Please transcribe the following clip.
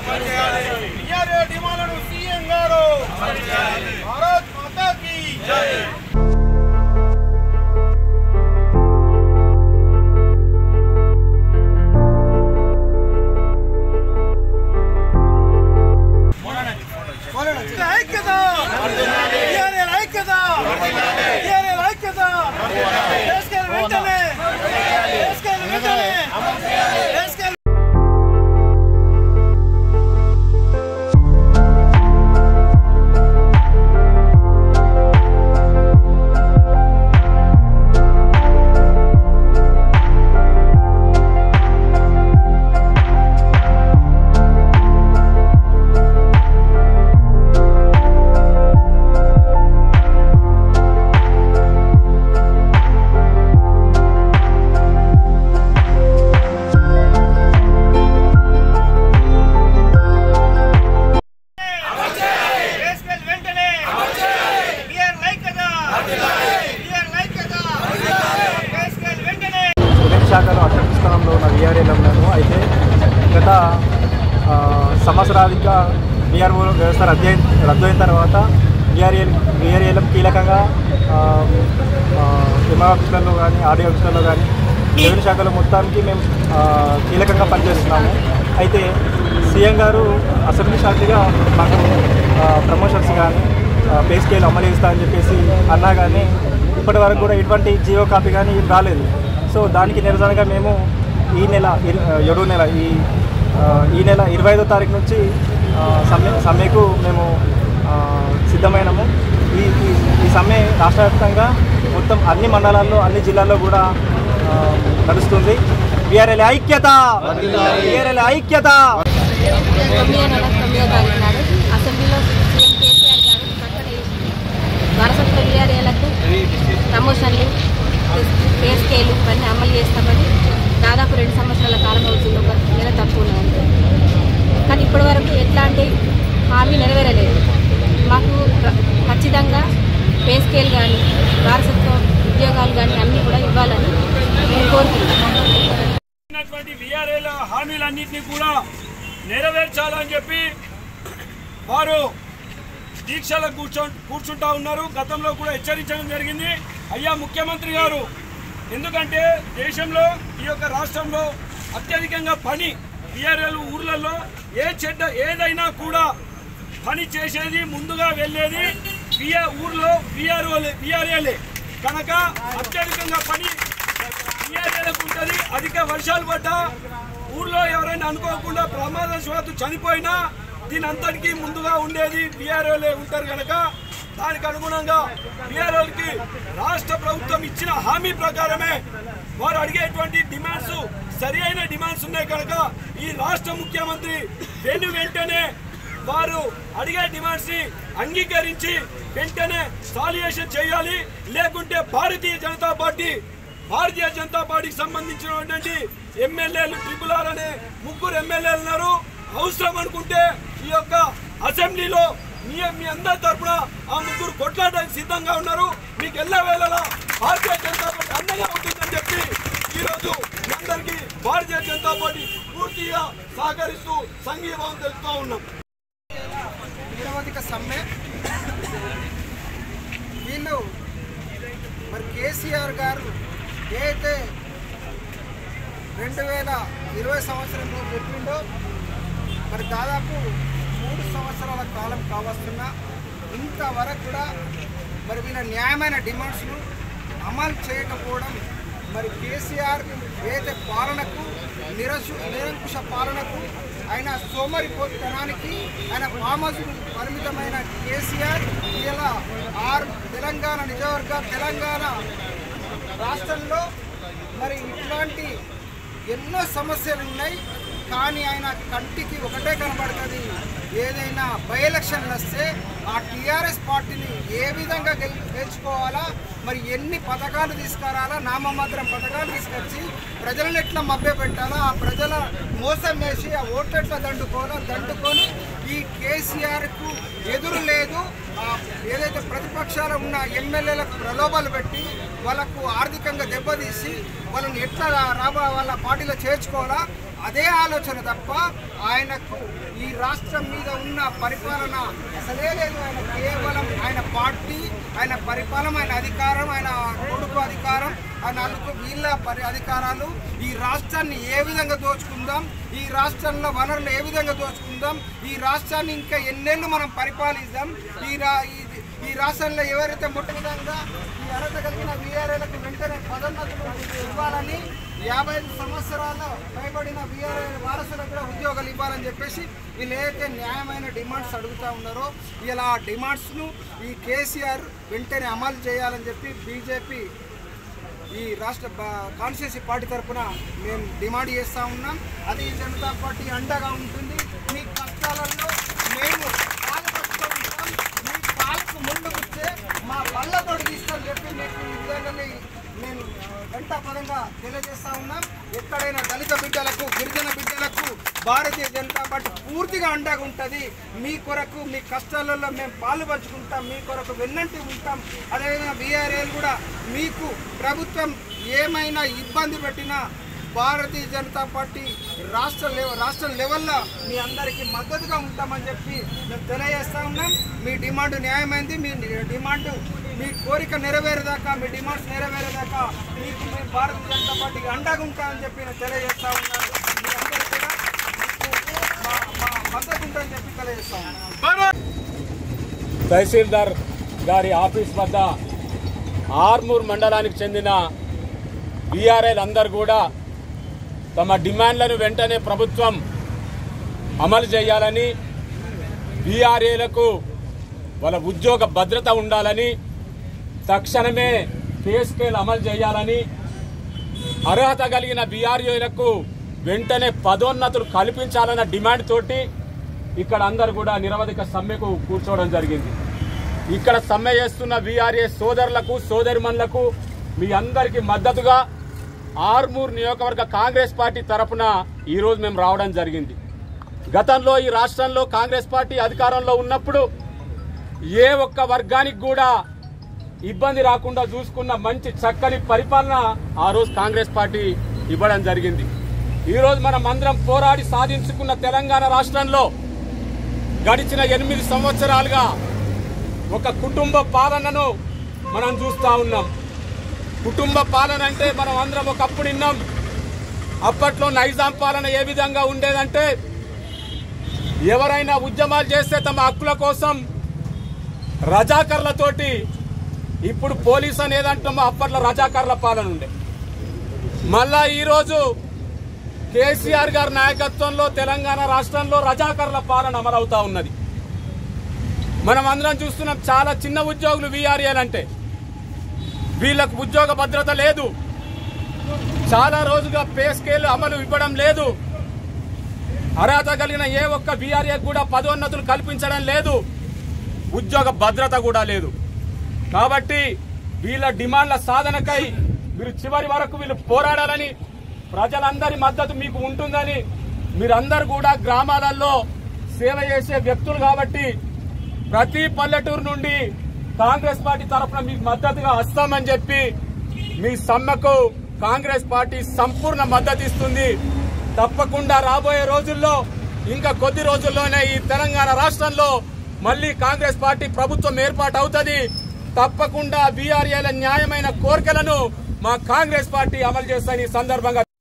డిమాండ్లను సీఎం గారు భారత్ మాతాకి జై. శాఖలో అధ్యక్ష స్థానంలో ఉన్న వీఆర్ఏలో ఉన్నాను. అయితే గత సంవత్సరాధిక వీఆర్ఓ వ్యవస్థ రద్దు అయిన తర్వాత వీఆర్ఏలం కీలకంగా ఎంఆర్ ఆఫీసులలో కానీ ఆర్డీఓ ఆఫీసులలో కానీ రెవెన్యూ శాఖలో మొత్తానికి మేము కీలకంగా పనిచేస్తున్నాము. అయితే సీఎం గారు అసెంబ్లీ సాక్షిగా మాకు ప్రమోషన్స్ కానీ పే స్కేల్ అమలు చేస్తా అని చెప్పేసి అన్నా కానీ ఇప్పటి వరకు కూడా ఎటువంటి జియో కాపీ కానీ రాలేదు. సో దానికి నిరసనగా మేము ఈ నెల 25వ తారీఖు నుంచి సమ్మెకు మేము సిద్ధమైనము. ఈ సమ్మె రాష్ట్ర వ్యాప్తంగా మొత్తం అన్ని మండలాల్లో అన్ని జిల్లాల్లో కూడా నడుస్తుంది. వీఆర్ఎల్ ఐక్యత, వీఆర్ఎల్ ఐక్యత. 9వ తారీఖు నాడు అసెంబ్లీలో సీఎం కేసీఆర్ గారు ప్రకటన చేసింది. వారసత్వ వీఆర్ఏలకు ప్రమోషన్లు, పే స్కేలు ఇవన్నీ అమలు చేస్తామని దాదాపు 2 సంవత్సరాల కాలం అవుతుంది. ఒక నెల తక్కువ ఉన్నది. కానీ ఇప్పటి వరకు ఎట్లాంటి హామీ నెరవేరలేదు. మాకు ఖచ్చితంగా పే స్కేల్ కానీ వారసత్వ ఉద్యోగాలు కానీ అన్నీ కూడా ఇవ్వాలని మేము కోరుతున్నాం. వీఆర్ఏల హామీలన్నింటినీ కూడా నెరవేర్చాలని చెప్పి వారు దీక్షలకు కూర్చుంటా ఉన్నారు. గతంలో కూడా హెచ్చరించడం జరిగింది. అయ్యా ముఖ్యమంత్రి గారు, ఎందుకంటే దేశంలో ఈ యొక్క రాష్ట్రంలో అత్యధికంగా పని వీఆర్ఏలు ఊర్లలో ఏదైనా కూడా పని చేసేది ముందుగా వెళ్ళేది ఊర్లో వీఆర్ఏలే కనుక అత్యధికంగా పని వీఆర్ఏలకు ఉంటుంది. అధిక వర్షాలు పడ్డా ఊర్లో ఎవరైనా అనుకోకుండా ప్రమాదవశాత్తు చనిపోయినా దీని అంతటికీ ముందుగా ఉండేది వీఆర్ఏలే ఉంటారు కనుక దానికి అనుగుణంగా వీఆర్ఏలకి రాష్ట్ర ప్రభుత్వం ఇచ్చిన హామీ ప్రకారమే వారు అడిగేటువంటి డిమాండ్స్ సరి అయిన డిమాండ్స్ ఉన్నాయి కనుక ఈ రాష్ట్ర ముఖ్యమంత్రి వెంటనే వారు అడిగే డిమాండ్స్ ని అంగీకరించి వెంటనే సాల్యుయేషన్ చేయాలి. లేకుంటే భారతీయ జనతా పార్టీకి సంబంధించినటువంటి ఎమ్మెల్యేలు RRR అనే 3 ఎమ్మెల్యేలు ఉన్నారు. అవసరం అనుకుంటే ఈ యొక్క అసెంబ్లీలో మీ అందరి తరఫున ఆ 3 కొట్లాడడానికి సిద్ధంగా ఉన్నారు. మీకు ఎల్లవేళలా భారతీయ జనతా పార్టీ అండగా ఉంటుందని చెప్పి ఈరోజు అందరికీ భారతీయ జనతా పార్టీ పూర్తిగా సహకరిస్తూ సంఘీభావం తెలుపుతూ ఉన్నాం. నిరవధిక సమ్మె వీళ్ళు మరి కేసీఆర్ గారు ఏదైతే 2020 సంవత్సరంలో చెప్పిండో మరి దాదాపు 3 సంవత్సరాల కాలం కావస్తున్నా ఇంతవరకు కూడా మరి వీళ్ళ న్యాయమైన డిమాండ్స్ను అమలు చేయకపోవడం మరి కేసీఆర్ ఏదైతే పాలనకు నిరంకుశ పాలనకు ఆయన సోమరిపోతనానికి ఆయన పామజుడు పరిమితమైన కేసీఆర్ ఇలా తెలంగాణ నిజవర్గ తెలంగాణ రాష్ట్రంలో మరి ఇట్లాంటి ఎన్నో సమస్యలు ఉన్నాయి. కానీ ఆయన కంటికి ఒకటే కనబడుతుంది, ఏదైనా బై ఎలక్షన్లు వస్తే ఆ టీఆర్ఎస్ పార్టీని ఏ విధంగా గెలుచుకోవాలా, మరి ఎన్ని పథకాలు తీసుకురాలా, నామమాత్రం పథకాలు తీసుకొచ్చి ప్రజలను ఎట్లా మభ్యపెట్టాలా, ఆ ప్రజల మోసం వేసి ఆ ఓట్లు ఎట్లా దండుకొని ఈ కేసీఆర్కు ఎదురు లేదు. ఏదైతే ప్రతిపక్షాలు ఉన్న ఎమ్మెల్యేలకు ప్రలోభాలు పెట్టి వాళ్ళకు ఆర్థికంగా దెబ్బతీసి వాళ్ళని ఎట్లా వాళ్ళ పార్టీలో చేర్చుకోవాలా, అదే ఆలోచన తప్ప ఆయనకు ఈ రాష్ట్రం మీద ఉన్న పరిపాలన అసలే లేదు. ఆయన కేవలం ఆయన పార్టీ, ఆయన పరిపాలన, ఆయన అధికారం, ఆయన కొడుకు అధికారం, ఆయన వీళ్ళ అధికారాలు, ఈ రాష్ట్రాన్ని ఏ విధంగా దోచుకుందాం, ఈ రాష్ట్రంలో వనరులు ఏ విధంగా దోచుకుందాం, ఈ రాష్ట్రాన్ని ఇంకా ఎన్నేళ్ళు మనం పరిపాలిద్దాం, ఈ రాష్ట్రంలో ఎవరైతే విధంగా ఈ అర్హత కలిగిన వీఆర్ఏలకు వెంటనే పదోన్నతులు ఇవ్వాలని, 55 సంవత్సరాలు పైబడిన వీఆర్ఏ వారసులకు కూడా ఉద్యోగాలు ఇవ్వాలని చెప్పేసి వీళ్ళు ఏదైతే న్యాయమైన డిమాండ్స్ అడుగుతూ ఉన్నారో ఇలా ఆ డిమాండ్స్ను ఈ కేసీఆర్ వెంటనే అమలు చేయాలని చెప్పి బీజేపీ ఈ రాష్ట్ర కాన్స్టిట్యూన్సీ పార్టీ తరఫున మేము డిమాండ్ చేస్తూ ఉన్నాం. అది జనతా పార్టీ అండగా ఉంటుంది. మీ కష్టాలలో మేము పాల్పడుతూ ఉంటాం. మీ పాలకు ముందు వచ్చే మా పళ్ళతో తీస్తామని చెప్పి మీకు ఈ విధంగా నేను గంటా పదంగా తెలియజేస్తా ఉన్నాం. ఎక్కడైనా దళిత బిడ్డలకు, గిరిజన బిడ్డలకు భారతీయ జనతా పార్టీ పూర్తిగా అండగా ఉంటుంది. మీ కొరకు, మీ కష్టాలలో మేము పాలు పంచుకుంటాం, మీ కొరకు వెన్నంటి ఉంటాం. అదేవిధంగా వీఆర్ఏలు కూడా మీకు ప్రభుత్వం ఏమైనా ఇబ్బంది పెట్టినా భారతీయ జనతా పార్టీ రాష్ట్ర లెవెల్లో మీ అందరికీ మద్దతుగా ఉంటామని చెప్పి మేము తెలియజేస్తా ఉన్నాం. మీ డిమాండ్ న్యాయమైంది. మీ డిమాండ్, మీ కోరిక నెరవేరేదాకా, మీ డిమాండ్స్ నెరవేరేదాకా మీకు మేము భారతీయ జనతా పార్టీకి అండగా ఉంటామని చెప్పి నేను తెలియజేస్తా ఉన్నాను. మీ అందరూ కూడా మా మద్దతు ఉంటామని చెప్పి తెలియజేస్తా ఉన్నాను. తహసీల్దార్ గారి ఆఫీస్ వద్ద ఆర్మూర్ మండలానికి చెందిన వీఆర్ఏలు అందరూ కూడా తమ డిమాండ్లను వెంటనే ప్రభుత్వం అమలు చేయాలని, వీఆర్ఏలకు వాళ్ళ ఉద్యోగ భద్రత ఉండాలని, తక్షణమే పే స్కేల్ అమలు చేయాలని, అర్హత కలిగిన వీఆర్ఏలకు వెంటనే పదోన్నతులు కల్పించాలన్న డిమాండ్ తోటి ఇక్కడ అందరూ కూడా నిరవధిక సమ్మెకు కూర్చోవడం జరిగింది. ఇక్కడ సమ్మె చేస్తున్న వీఆర్ఏ సోదరులకు, సోదరిమణులకు మీ అందరికీ మద్దతుగా ఆర్మూర్ నియోజకవర్గ కాంగ్రెస్ పార్టీ తరఫున ఈరోజు మేము రావడం జరిగింది. గతంలో ఈ రాష్ట్రంలో కాంగ్రెస్ పార్టీ అధికారంలో ఉన్నప్పుడు ఏ ఒక్క వర్గానికి కూడా ఇబ్బంది రాకుండా చూసుకున్న మంచి చక్కని పరిపాలన ఆ రోజు కాంగ్రెస్ పార్టీ ఇవ్వడం జరిగింది. ఈరోజు మనం అందరం పోరాడి సాధించుకున్న తెలంగాణ రాష్ట్రంలో గడిచిన 8 సంవత్సరాలుగా ఒక కుటుంబ పాలనను మనం చూస్తూ ఉన్నాం. కుటుంబ పాలన అంటే మనం అందరం ఒకప్పుడు విన్నాం. అప్పట్లో నైజాం పాలన ఏ విధంగా ఉండేదంటే ఎవరైనా ఉద్యమాలు చేస్తే తమ హక్కుల కోసం రజాకర్లతోటి, ఇప్పుడు పోలీస్ అనేదంటామో అప్పట్లో రజాకర్ల పాలన ఉండే. మళ్ళా ఈరోజు కేసీఆర్ గారి నాయకత్వంలో తెలంగాణ రాష్ట్రంలో రజాకర్ల పాలన అమలవుతా ఉన్నది. మనం అందరం చూస్తున్నాం. చాలా చిన్న ఉద్యోగులు వీఆర్ఏలు అంటే వీళ్ళకు ఉద్యోగ భద్రత లేదు. చాలా రోజుగా పే స్కేల్ అమలు ఇవ్వడం లేదు. అర్హత కలిగిన ఏ ఒక్క వీఆర్ఏ కూడా పదోన్నతులు కల్పించడం లేదు. ఉద్యోగ భద్రత కూడా లేదు. కాబట్టి వీళ్ళ డిమాండ్ల సాధనకై మీరు చివరి వరకు వీళ్ళు పోరాడాలని, ప్రజలందరి మద్దతు మీకు ఉంటుందని, మీరందరూ కూడా గ్రామాలలో సేవ చేసే వ్యక్తులు కాబట్టి ప్రతి పల్లెటూరు నుండి కాంగ్రెస్ పార్టీ తరఫున మీకు మద్దతుగా వస్తామని చెప్పి మీ సమ్మెకు కాంగ్రెస్ పార్టీ సంపూర్ణ మద్దతు ఇస్తుంది. తప్పకుండా రాబోయే రోజుల్లో, ఇంకా కొద్ది రోజుల్లోనే ఈ తెలంగాణ రాష్ట్రంలో మళ్లీ కాంగ్రెస్ పార్టీ ప్రభుత్వం ఏర్పాటు అవుతుంది. తప్పకుండా వీఆర్ఏల న్యాయమైన కోరికలను మా కాంగ్రెస్ పార్టీ అమలు చేస్తాయని ఈ సందర్భంగా